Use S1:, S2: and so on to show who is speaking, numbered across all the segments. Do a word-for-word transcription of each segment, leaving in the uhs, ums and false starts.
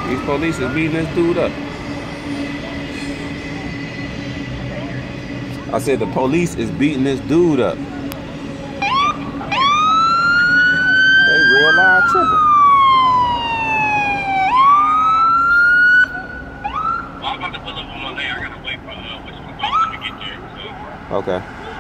S1: These police is beating this dude up. I said the police is beating this dude up. They real live tripping.
S2: Well, I'm about to pull up on my leg. I gotta wait for uh, which one goes to get there. So.
S1: Okay.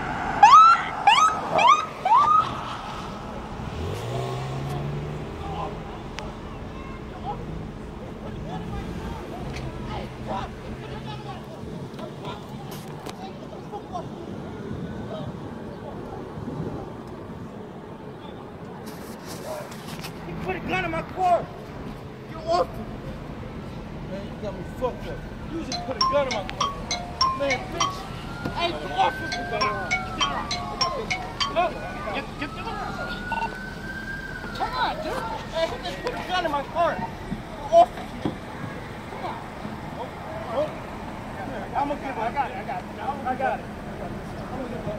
S3: Put a gun in my car. You're off. Man, you got me fucked up. You just put a gun in my car. Man, bitch. Hey, get off of me. Look, get, get the Come on, dude. Hey, he just put a gun in my car. You're off. Come on. Oh, oh. I'm gonna give it. I got it. I got it. I got it. I'm gonna give it.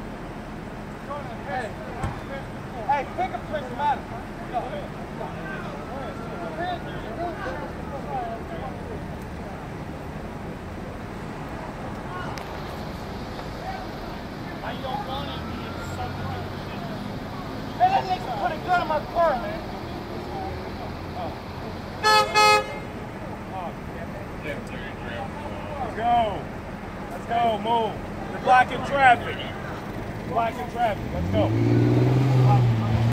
S3: Hey, hey, fingerprints matter. Go ahead. Hey, that nigga put a gun in my car, man. Let's go. Let's go, move. We're blocking traffic. Blocking traffic. Let's go.